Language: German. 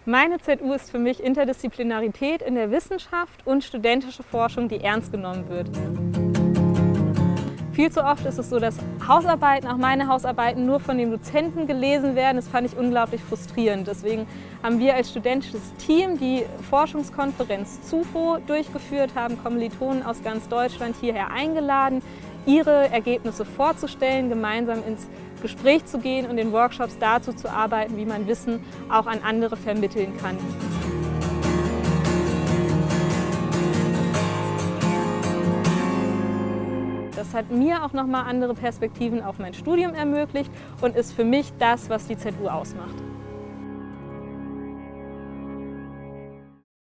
Meine ZU ist für mich Interdisziplinarität in der Wissenschaft und studentische Forschung, die ernst genommen wird. Viel zu oft ist es so, dass Hausarbeiten, auch meine Hausarbeiten, nur von den Dozenten gelesen werden. Das fand ich unglaublich frustrierend. Deswegen haben wir als studentisches Team die Forschungskonferenz ZUFO durchgeführt, haben Kommilitonen aus ganz Deutschland hierher eingeladen, ihre Ergebnisse vorzustellen, gemeinsam ins Gespräch zu gehen und in Workshops dazu zu arbeiten, wie man Wissen auch an andere vermitteln kann. Das hat mir auch nochmal andere Perspektiven auf mein Studium ermöglicht und ist für mich das, was die ZU ausmacht.